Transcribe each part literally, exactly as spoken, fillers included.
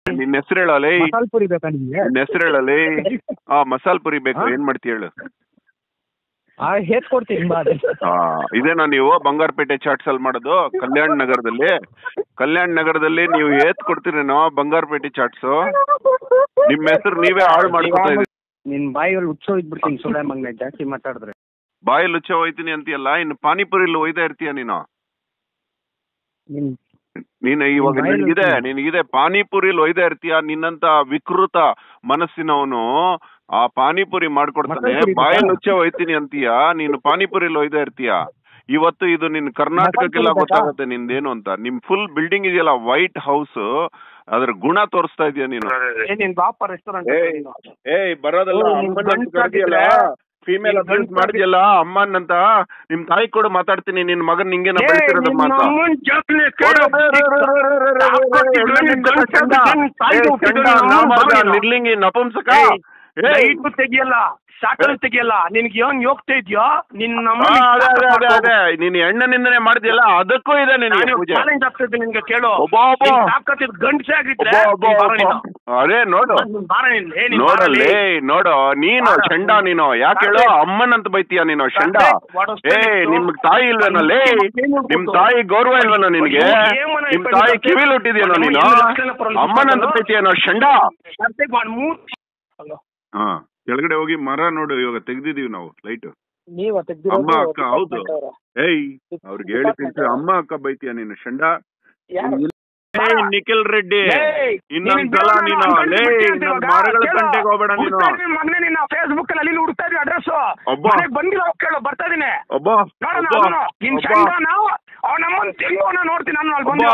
ನಿನ್ನ ಹೆಸರು ಹೇಳಲೇ. ಮಸಾಲ್ ಪುರಿ ಬೇಕಾ ನಿಮ್ಗೆ? ನಿನ್ನ ಹೆಸರು ಹೇಳಲೇ. ಹಾ ಮಸಾಲ್ ಪುರಿ ಬೇಕು. ಏನ್ ಮಾಡ್ತೀಯ ಹೇಳು? ಆ ಹೇತ್ ಕೊಡ್ತೀನಿ ಬಾ. ಹಾ ಇದೇನಾ ನೀವು ಬಂಗಾರಪೇಟೆ ಚಾಟ್ಸ್ ಅಲ್ಲಿ ಮಾಡೋದು? ಕಲ್ಯಾಣ ನಗರದಲ್ಲಿ ಕಲ್ಯಾಣ ನಗರದಲ್ಲಿ ನೀವು ಏತ್ ಕೊಡ್ತೀರೇನೋ ಬಂಗಾರಪೇಟೆ ಚಾಟ್ಸ್? ನಿಮ್ಮ ಹೆಸರು ನೀವೇ ಹಾಳು ಮಾಡ್ಕೊತಾ ಇದ್ದೀರಿ. ನಿನ್ ಬಾಯಲ್ಲಿ ಉಚ್ಚೋ ಇದ್ಬಿಡ್ತೀನಿ ಸುಳ್ಳೆ ಮಗನೆ ಜಾಸ್ತಿ ಮಾತಾಡಿದ್ರೆ. ಬಾಯಲ್ಲಿ ಉಚ್ಚ ಹೋಯ್ತೀನಿ ಅಂತೀಯಲ್ಲ, ಇನ್ನು ಪಾನಿಪುರಿಲಿ ಒಯ್ತಾ ಇರ್ತೀಯ ನೀನು. ನೀನು ಇವಾಗ ನಿನ್ಗಿದೆ ನಿನಗಿದೆ ಪಾನಿಪುರಿಲಿ ಒಯ್ತಾ ಇರ್ತೀಯ. ನಿನ್ನಂತ ವಿಕೃತ ಮನಸ್ಸಿನವನು ಆ ಪಾನಿಪುರಿ ಮಾಡ್ಕೊಡ್ತಾನೆ, ಬಾಯಲ್ಲಿ ಉಚ್ಚ ಹೋಯ್ತೀನಿ ಅಂತೀಯ, ನೀನು ಪಾನಿಪುರಿಲಿ ಒಯ್ತಾ ಇರ್ತೀಯ. ಇವತ್ತು ಇದು ನಿನ್ ಕರ್ನಾಟಕಕ್ಕೆಲ್ಲ ಗೊತ್ತಾಗತ್ತೆ ನಿಂದೇನು ಅಂತ. ನಿಮ್ ಫುಲ್ ಬಿಲ್ಡಿಂಗ್ ಇದೆಯಲ್ಲ ವೈಟ್ ಹೌಸ್, ಅದ್ರ ಗುಣ ತೋರಿಸ್ತಾ ಇದೀಯ ನೀನು. ಏಯ್ ಬರೋದಲ್ಲ ಫೀಮೇಲ್ ಅಬ್ಯೂಸ್ ಮಾಡಿದ್ಯಲ್ಲ ಅಮ್ಮನಂತ ನಿಮ್ ತಾಯಿ ಕೂಡ ಮಾತಾಡ್ತೀನಿ. ನಿನ್ ಮಗನ್ ನಿಂಗೇನ ಬೆಳೆಸಿರೋದು ಮಾತಾ ನಿರ್ಲಿಂಗಿ ನಪುಂಸಕ ತೆಗಿಯಲ್ಲ ಶಾಕಲ್ ತೆಗಿಯಲ್ಲ. ನಿನ್ಗೆ ಏನ್ ಯೋಗ್ತಾ ಇದೆಯೋ ನಿನ್ನ ಅದೇ ನೀನ್ ಹೆಣ್ಣನಿಂದನೇ ಮಾಡಿದ್ಯಲ್ಲ ಅದಕ್ಕೂ ಇದೆ ನಿನ್ಗೆ ಚಾಲೆಂಜ್ ಆಗ್ತದೆ ನಿನ್ಗೆ. ಕೇಳು ಗಂಡಸೆ ಆಗಿದ್ರೆ ಅದೇ ನೋಡು ನೋಡಲ್ಲಿ ನೋಡು ನೀನು ಶಂಡ. ನೀನು ಯಾಕೆ ಹೇಳು ಅಮ್ಮನಂತ ಬೈತೀಯ ನೀನು ಶಂಡ? ಏ ನಿಮ್ ತಾಯಿ ಇಲ್ವೇನಲ್ಲೇ? ನಿಮ್ ತಾಯಿ ಗೌರವ ಇಲ್ವೇನೋ ನಿನ್ಗೆ? ನಿಮ್ ತಾಯಿ ಕಿವಿಲ್ ಹುಟ್ಟಿದ್ಯೇನೋ ನೀನು? ಅಮ್ಮನಂತ ಬೈತೀಯನೋ ಶಂಡ? ಹಾ ಕೆಳಗಡೆ ಹೋಗಿ ಮರ ನೋಡು. ಇವಾಗ ತೆಗ್ದಿದೀವಿ ನಾವು ಲೈಟ್. ಅಮ್ಮ ಅಕ್ಕ ಹೌದು. ಏಯ್ ಅವ್ರಿಗೆ ಹೇಳಿ ಅಮ್ಮ ಅಕ್ಕ ಬೈತೀಯ ನೀನು ಶಂಡ? ನಿಖಿಲ್ ರೆಡ್ಡಿ ಇನ್ನೊಂದ್ಸಲ ನೀನು ಲೇ ಮರಗಳ ಗಂಟೆಗೆ ಹೋಗ್ಬೇಡ ನೀನು. ಫೇಸ್ಬುಕ್ ಅಲ್ಲಿ ಹುಡುಕ್ತಾ ಇದೀವಿ ಅಡ್ರೆಸ್. ಒಬ್ಬ ಬಂದಿಲ್ಲ ಕೇಳು ಬರ್ತಾ ಇದೀನಿ. ಒಬ್ಬ ನಮ್ಮನ್ ತೆಂಗೋನ ನೋಡ್ತೀನಿ ನಾನು ಅಲ್ಲಿ ಬಂದ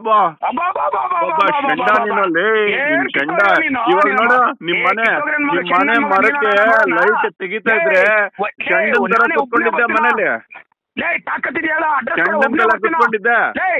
ಶಂಡ. ಇವಾಗ ನೋಡು ನಿಮ್ ಮನೆ ನಿಮ್ ಮನೆ ಮರಕ್ಕೆ ಲೈಟ್ ತೆಗಿತಾ ಇದ್ರೆ ಶಂಡನ್ ತರ ಕುತ್ಕೊಂಡಿದ್ದೆ ಮನೇಲಿ. ಕುತ್ಕೊಂಡಿದ್ದೆ.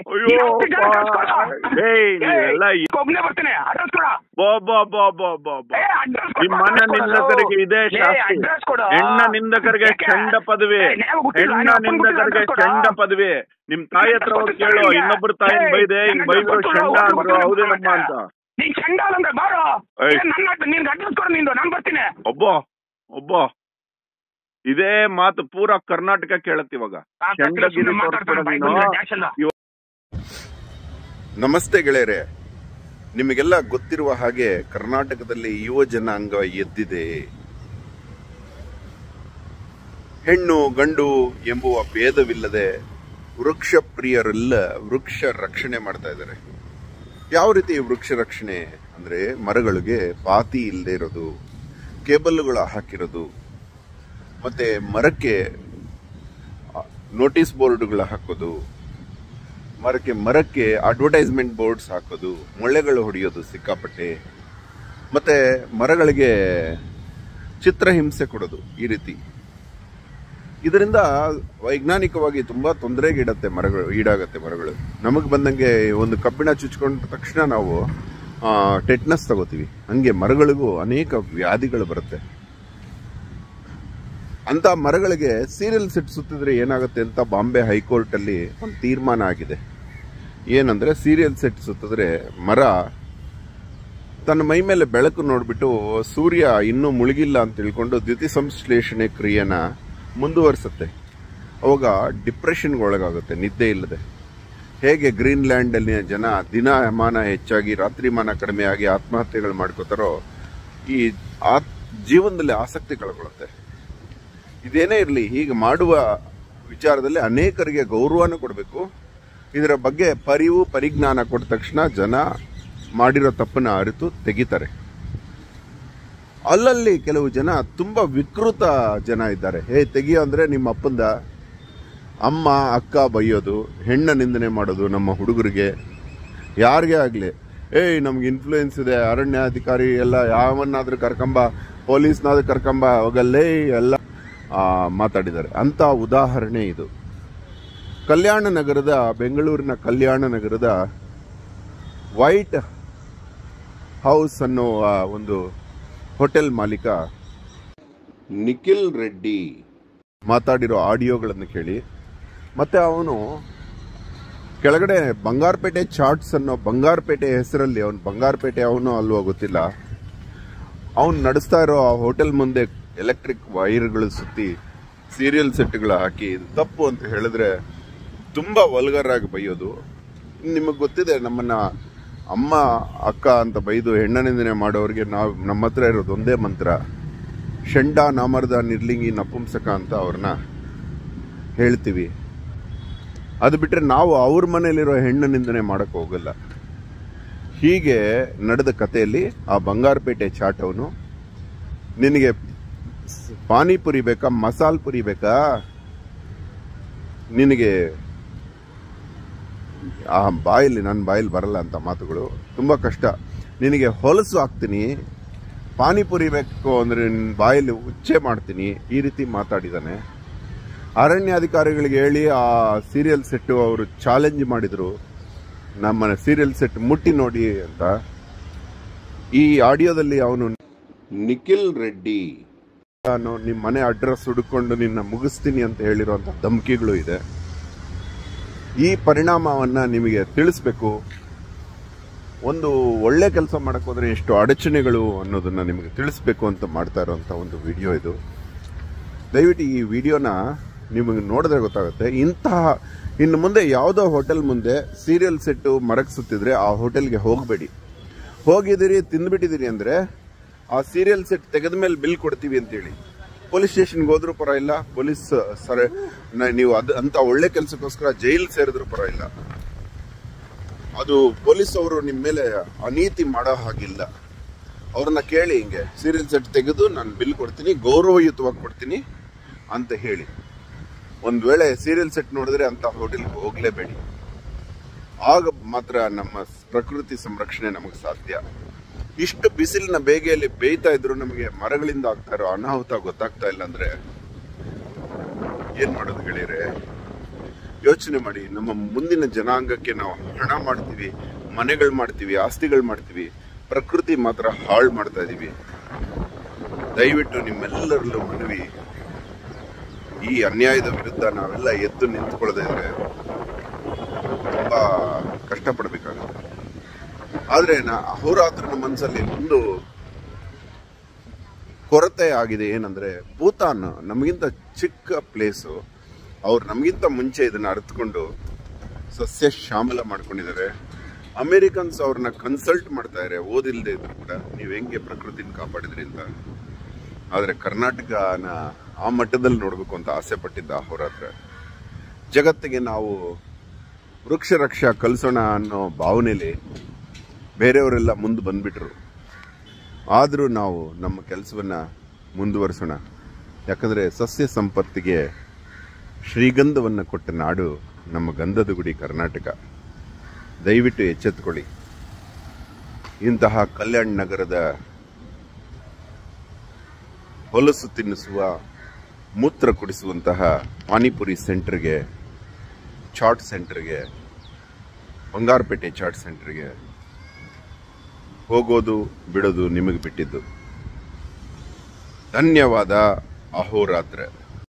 ನಿಮ್ ಮನೆ ನಿಂದಕರಿಗೆ ಇದೆ ಶಾಸ್ತಿ. ಹೆಣ್ಣ ನಿಂದಕರಿಗೆ ಚಂಡ ಪದವಿ. ಹೆಣ್ಣ ನಿಂದಕರಿಗೆ ಚಂಡ ಪದವಿ. ನಿಮ್ ತಾಯಿ ಹತ್ರ ಹೋಗಿ ಕೇಳು. ಇನ್ನೊಬ್ರು ತಾಯಿ ಬೈದೆ ಹಿಂಗ್ ಬೈದು ಚಂಡ ಅಂದ್ರು ಹೌದೇನಮ್ಮ ಅಂತ. ಒಬ್ಬ ಒಬ್ಬ ಇದೇ ಮಾತು ಪೂರಾ ಕರ್ನಾಟಕ ಕೇಳತ್ ಇವಾಗ. ನಮಸ್ತೆ ಗೆಳೆಯರೆ, ನಿಮಗೆಲ್ಲ ಗೊತ್ತಿರುವ ಹಾಗೆ ಕರ್ನಾಟಕದಲ್ಲಿ ಯುವ ಜನಾಂಗ ಎದ್ದಿದೆ. ಹೆಣ್ಣು ಗಂಡು ಎಂಬುವ ಭೇದವಿಲ್ಲದೆ ವೃಕ್ಷ ಪ್ರಿಯರೆಲ್ಲ ವೃಕ್ಷ ರಕ್ಷಣೆ ಮಾಡ್ತಾ ಇದ್ದಾರೆ. ಯಾವ ರೀತಿ ವೃಕ್ಷ ರಕ್ಷಣೆ ಅಂದ್ರೆ ಮರಗಳಿಗೆ ಪಾತಿ ಇಲ್ಲದೆ ಇರೋದು, ಕೇಬಲ್ಗಳು ಹಾಕಿರೋದು, ಮತ್ತೆ ಮರಕ್ಕೆ ನೋಟಿಸ್ ಬೋರ್ಡ್ಗಳು ಹಾಕೋದು, ಮರಕ್ಕೆ ಮರಕ್ಕೆ ಅಡ್ವರ್ಟೈಸ್ಮೆಂಟ್ ಬೋರ್ಡ್ಸ್ ಹಾಕೋದು, ಮೊಳ್ಳೆಗಳು ಹೊಡೆಯೋದು ಸಿಕ್ಕಾಪಟ್ಟೆ, ಮತ್ತೆ ಮರಗಳಿಗೆ ಚಿತ್ರಹಿಂಸೆ ಕೊಡೋದು. ಈ ರೀತಿ ಇದರಿಂದ ವೈಜ್ಞಾನಿಕವಾಗಿ ತುಂಬಾ ತೊಂದರೆಗೀಡತ್ತೆ ಮರಗಳು ಈಡಾಗತ್ತೆ ಮರಗಳು. ನಮಗ್ ಬಂದಂಗೆ ಒಂದು ಕಬ್ಬಿಣ ಚುಚ್ಕೊಂಡ ತಕ್ಷಣ ನಾವು ಟೆಟ್ನಸ್ ತಗೋತೀವಿ. ಹಂಗೆ ಮರಗಳಿಗೂ ಅನೇಕ ವ್ಯಾಧಿಗಳು ಬರುತ್ತೆ. ಅಂತ ಮರಗಳಿಗೆ ಸೀರಿಯಲ್ ಸೆಟ್ ಸುತ್ತಿದ್ರೆ ಏನಾಗುತ್ತೆ ಅಂತ ಬಾಂಬೆ ಹೈಕೋರ್ಟ್ ಅಲ್ಲಿ ಒಂದು ತೀರ್ಮಾನ ಆಗಿದೆ. ಏನಂದ್ರೆ ಸೀರಿಯಲ್ ಸೆಟ್ ಸುತ್ತಿದ್ರೆ ಮರ ತನ್ನ ಮೈ ಮೇಲೆ ಬೆಳಕು ನೋಡ್ಬಿಟ್ಟು ಸೂರ್ಯ ಇನ್ನೂ ಮುಳುಗಿಲ್ಲ ಅಂತ ತಿಳ್ಕೊಂಡು ದ್ಯುತಿಸಂಶ್ಲೇಷಣೆ ಕ್ರಿಯೆನ ಮುಂದುವರಿಸುತ್ತೆ. ಅವಾಗ ಡಿಪ್ರೆಷನ್ಗೆ ಒಳಗಾಗುತ್ತೆ ನಿದ್ದೆ ಇಲ್ಲದೆ. ಹೇಗೆ ಗ್ರೀನ್ಲ್ಯಾಂಡ್ ಅಲ್ಲಿ ಜನ ದಿನಮಾನ ಹೆಚ್ಚಾಗಿ ರಾತ್ರಿಮಾನ ಕಡಿಮೆ ಆಗಿ ಆತ್ಮಹತ್ಯೆಗಳು ಮಾಡ್ಕೋತಾರೋ, ಈ ಜೀವನದಲ್ಲಿ ಆಸಕ್ತಿ ಕಳ್ಕೊಳ್ಳುತ್ತೆ. ಇದೇನೇ ಇರಲಿ, ಹೀಗೆ ಮಾಡುವ ವಿಚಾರದಲ್ಲಿ ಅನೇಕರಿಗೆ ಗೌರವನೂ ಕೊಡಬೇಕು. ಇದರ ಬಗ್ಗೆ ಪರಿವು ಪರಿಜ್ಞಾನ ಕೊಟ್ಟ ತಕ್ಷಣ ಜನ ಮಾಡಿರೋ ತಪ್ಪನ್ನ ಅರಿತು ತೆಗಿತಾರೆ. ಅಲ್ಲಲ್ಲಿ ಕೆಲವು ಜನ ತುಂಬಾ ವಿಕೃತ ಜನ ಇದ್ದಾರೆ. ಹೇ ತೆಗಿಯೋ ಅಂದ್ರೆ ನಿಮ್ಮ ಅಪ್ಪಂದ ಅಮ್ಮ ಅಕ್ಕ ಬೈಯೋದು, ಹೆಣ್ಣ ನಿಂದನೆ ಮಾಡೋದು ನಮ್ಮ ಹುಡುಗರಿಗೆ, ಯಾರಿಗೇ ಆಗ್ಲಿ. ಏಯ್ ನಮ್ಗೆ ಇನ್ಫ್ಲೂಯೆನ್ಸ್ ಇದೆ, ಅರಣ್ಯಾಧಿಕಾರಿ ಎಲ್ಲ ಯಾವನ್ನಾದ್ರೂ ಕರ್ಕೊಂಬ, ಪೊಲೀಸ್ನಾದ್ರೂ ಕರ್ಕೊಂಬ ಹೋಗಲ್ಲೇ ಎಲ್ಲ ಮಾತಾಡಿದ್ದಾರೆ. ಅಂತ ಉದಾಹರಣೆ ಇದು. ಕಲ್ಯಾಣ ನಗರದ ಬೆಂಗಳೂರಿನ ಕಲ್ಯಾಣ ನಗರದ ವೈಟ್ ಹೌಸ್ ಅನ್ನುವ ಒಂದು ಹೋಟೆಲ್ ಮಾಲೀಕ ನಿಖಿಲ್ ರೆಡ್ಡಿ ಮಾತಾಡಿರೋ ಆಡಿಯೋಗಳನ್ನು ಕೇಳಿ, ಮತ್ತೆ ಅವನು ಕೆಳಗಡೆ ಬಂಗಾರಪೇಟೆ ಚಾಟ್ಸ್ ಅನ್ನೋ ಬಂಗಾರಪೇಟೆ ಹೆಸರಲ್ಲಿ ಅವನು ಬಂಗಾರಪೇಟೆ ಅವನು ಅಲ್ವೋ ಗೊತ್ತಿಲ್ಲ, ಅವನು ನಡೆಸ್ತಾ ಇರೋ ಆ ಹೋಟೆಲ್ ಮುಂದೆ ಎಲೆಕ್ಟ್ರಿಕ್ ವೈರ್ಗಳು ಸುತ್ತಿ ಸೀರಿಯಲ್ ಸೆಟ್ಗಳು ಹಾಕಿ ತಪ್ಪು ಅಂತ ಹೇಳಿದ್ರೆ ತುಂಬಾ ವಲ್ಗರ್ ಆಗಿ ಬೈಯೋದು. ನಿಮಗೆ ಗೊತ್ತಿದೆ, ನಮ್ಮನ್ನ ಅಮ್ಮ ಅಕ್ಕ ಅಂತ ಬೈದು ಹೆಣ್ಣನಿಂದನೆ ಮಾಡೋರಿಗೆ ನಾವು ನಮ್ಮ ಹತ್ರ ಇರೋದು ಒಂದೇ ಮಂತ್ರ, ಷಂಡ ನಾಮರ್ದ ನಿರ್ಲಿಂಗಿ ನಪುಂಸಕ ಅಂತ ಅವ್ರನ್ನ ಹೇಳ್ತೀವಿ. ಅದು ಬಿಟ್ರೆ ನಾವು ಅವ್ರ ಮನೇಲಿರೋ ಹೆಣ್ಣನಿಂದನೆ ಮಾಡಕ್ ಹೋಗಲ್ಲ. ಹೀಗೆ ನಡೆದ ಕಥೆಯಲ್ಲಿ ಆ ಬಂಗಾರಪೇಟೆ ಚಾಟ್ ಅವನು, ನಿನಗೆ ಪಾನಿಪುರಿ ಬೇಕಾ, ಮಸಾಲ್ ಪುರಿ ಬೇಕಾ, ನಿನಗೆ ಆ ಬಾಯಲ್ಲಿ ನನ್ನ ಬಾಯಲ್ಲಿ ಬರಲ್ಲ ಅಂತ ಮಾತುಗಳು ತುಂಬಾ ಕಷ್ಟ. ನಿನಗೆ ಹೊಲಸು ಹಾಕ್ತೀನಿ, ಪಾನಿಪುರಿ ಬೇಕು ಅಂದ್ರೆ ನಿನ್ನ ಬಾಯಲ್ಲಿ ಉಚ್ಚೆ ಮಾಡ್ತೀನಿ, ಈ ರೀತಿ ಮಾತಾಡಿದಾನೆ. ಅರಣ್ಯಾಧಿಕಾರಿಗಳಿಗೆ ಹೇಳಿ ಆ ಸೀರಿಯಲ್ ಸೆಟ್ ಅವರು ಚಾಲೆಂಜ್ ಮಾಡಿದ್ರು, ನಮ್ಮ ಸೀರಿಯಲ್ ಸೆಟ್ ಮುಟ್ಟಿ ನೋಡಿ ಅಂತ. ಈ ಆಡಿಯೋದಲ್ಲಿ ಅವನು ನಿಖಿಲ್ ರೆಡ್ಡಿ ನಾನು ನಿಮ್ಮ ಮನೆ ಅಡ್ರೆಸ್ ಹುಡುಕೊಂಡು ನಿನ್ನ ಮುಗಿಸ್ತೀನಿ ಅಂತ ಹೇಳಿರುವಂತ ಧಮಕಿಗಳು ಇದೆ. ಈ ಪರಿಣಾಮವನ್ನ ನಿಮಗೆ ತಿಳಿಸ್ಬೇಕು. ಒಂದು ಒಳ್ಳೆ ಕೆಲಸ ಮಾಡಕ್ ಹೋದ್ರೆ ಎಷ್ಟು ಅಡಚಣೆಗಳು ಅನ್ನೋದನ್ನ ನಿಮಗೆ ತಿಳಿಸ್ಬೇಕು ಅಂತ ಮಾಡ್ತಾ ಇರುವಂತ ಒಂದು ವಿಡಿಯೋ ಇದು. ದಯವಿಟ್ಟು ಈ ವಿಡಿಯೋನ ನಿಮಗೆ ನೋಡಿದ್ರೆ ಗೊತ್ತಾಗುತ್ತೆ. ಇಂತಹ ಇನ್ನು ಮುಂದೆ ಯಾವುದೋ ಹೋಟೆಲ್ ಮುಂದೆ ಸೀರಿಯಲ್ ಸೆಟ್ ಮರಕ್ ಸುತ್ತಿದ್ರೆ ಆ ಹೋಟೆಲ್ಗೆ ಹೋಗಬೇಡಿ. ಹೋಗಿದ್ದೀರಿ, ತಿಂದ್ಬಿಟ್ಟಿದ್ದೀರಿ ಅಂದ್ರೆ ಆ ಸೀರಿಯಲ್ ಸೆಟ್ ತೆಗೆದ ಮೇಲೆ ಬಿಲ್ ಕೊಡ್ತೀವಿ ಅಂತೇಳಿ ಪೊಲೀಸ್ ಸ್ಟೇಷನ್ಗೆ ಹೋದ್ರೂ ಪರ ಇಲ್ಲ, ಪೊಲೀಸ್ ಸರ ನೀವು ಅದು ಅಂತ ಒಳ್ಳೆ ಕೆಲಸಕ್ಕೋಸ್ಕರ ಜೈಲ್ ಸೇರಿದ್ರು ಪರ ಇಲ್ಲ. ಅದು ಪೊಲೀಸ್ ಅವರು ನಿಮ್ಮ ಮೇಲೆ ಅನೀತಿ ಮಾಡೋ ಹಾಗಿಲ್ಲ. ಅವ್ರನ್ನ ಕೇಳಿ, ಹಿಂಗೆ ಸೀರಿಯಲ್ ಸೆಟ್ ತೆಗೆದು ನಾನು ಬಿಲ್ ಕೊಡ್ತೀನಿ, ಗೌರವಯುತವಾಗಿ ಕೊಡ್ತೀನಿ ಅಂತ ಹೇಳಿ. ಒಂದ್ ವೇಳೆ ಸೀರಿಯಲ್ ಸೆಟ್ ನೋಡಿದ್ರೆ ಅಂತ ಹೋಟೆಲ್ಗೆ ಹೋಗ್ಲೇಬೇಡಿ. ಆಗ ಮಾತ್ರ ನಮ್ಮ ಪ್ರಕೃತಿ ಸಂರಕ್ಷಣೆ ನಮಗೆ ಸಾಧ್ಯ. ಇಷ್ಟು ಬಿಸಿಲಿನ ಬೇಗೆಯಲ್ಲಿ ಬೇಯ್ತಾ ಇದ್ರು ನಮಗೆ ಮರಗಳಿಂದ ಆಗ್ತಾ ಇರೋ ಅನಾಹುತ ಗೊತ್ತಾಗ್ತಾ ಇಲ್ಲ ಅಂದ್ರೆ ಏನ್ ಮಾಡೋದು ಗೆಳೆಯರೆ? ಯೋಚನೆ ಮಾಡಿ. ನಮ್ಮ ಮುಂದಿನ ಜನಾಂಗಕ್ಕೆ ನಾವು ಹಣ ಮಾಡ್ತೀವಿ, ಮನೆಗಳು ಮಾಡ್ತೀವಿ, ಆಸ್ತಿಗಳು ಮಾಡ್ತೀವಿ, ಪ್ರಕೃತಿ ಮಾತ್ರ ಹಾಳು ಮಾಡ್ತಾ ಇದೀವಿ. ದಯವಿಟ್ಟು ನಿಮ್ಮೆಲ್ಲರಲ್ಲೂ ಮನವಿ, ಈ ಅನ್ಯಾಯದ ವಿರುದ್ಧ ನಾವೆಲ್ಲ ಎದ್ದು ನಿಂತ್ಕೊಳ್ಳದೆ ಇದ್ರೆ ತುಂಬಾ ಕಷ್ಟಪಡಬೇಕಾಗುತ್ತೆ. ಆದ್ರೆ ನಾ ಅಹೋರಾತ್ರನ ಮನಸ್ಸಲ್ಲಿ ಒಂದು ಕೊರತೆ ಆಗಿದೆ. ಏನಂದ್ರೆ ಭೂತಾನ್ ನಮಗಿಂತ ಚಿಕ್ಕ ಪ್ಲೇಸು, ಅವ್ರು ನಮಗಿಂತ ಮುಂಚೆ ಇದನ್ನ ಅರ್ಥಕೊಂಡು ಸಸ್ಯ ಶ್ಯಾಮಲ ಮಾಡ್ಕೊಂಡಿದ್ದಾರೆ. ಅಮೆರಿಕನ್ಸ್ ಅವ್ರನ್ನ ಕನ್ಸಲ್ಟ್ ಮಾಡ್ತಾ ಇದ್ದಾರೆ, ಓದಿಲ್ದೇ ಇದ್ರು ಕೂಡ ನೀವ್ ಹೆಂಗೆ ಪ್ರಕೃತಿನ ಕಾಪಾಡಿದ್ರಿ ಅಂತ. ಆದ್ರೆ ಕರ್ನಾಟಕನ ಆ ಮಟ್ಟದಲ್ಲಿ ನೋಡ್ಬೇಕು ಅಂತ ಆಸೆ ಪಟ್ಟಿದ್ದ ಅಹೋರಾತ್ರ. ಜಗತ್ತಿಗೆ ನಾವು ವೃಕ್ಷ ರಕ್ಷಾ ಕಲಿಸೋಣ ಅನ್ನೋ ಭಾವನೆಯಲ್ಲಿ ಬೇರೆಯವರೆಲ್ಲ ಮುಂದೆ ಬಂದ್ಬಿಟ್ರು. ಆದರೂ ನಾವು ನಮ್ಮ ಕೆಲಸವನ್ನ ಮುಂದುವರಿಸೋಣ. ಯಾಕಂದ್ರೆ ಸಸ್ಯ ಸಂಪತ್ತಿಗೆ ಶ್ರೀಗಂಧವನ್ನು ಕೊಟ್ಟ ನಾಡು ನಮ್ಮ ಗಂಧದ ಗುಡಿ ಕರ್ನಾಟಕ. ದಯವಿಟ್ಟು ಎಚ್ಚೆತ್ತುಕೊಳ್ಳಿ. ಇಂತಹ ಕಲ್ಯಾಣ ನಗರದ ಹೊಲಸು ತಿನ್ನಿಸುವ, ಮೂತ್ರ ಕುಡಿಸುವಂತಹ ಪಾನಿಪುರಿ ಸೆಂಟರ್ಗೆ, ಚಾಟ್ ಸೆಂಟರ್ಗೆ, ಬಂಗಾರಪೇಟೆ ಚಾಟ್ ಸೆಂಟರ್ಗೆ ಹೋಗೋದು ಬಿಡೋದು ನಿಮಗೆ ಬಿಟ್ಟಿದ್ದು. ಧನ್ಯವಾದ. ಅಹೋರಾತ್ರ.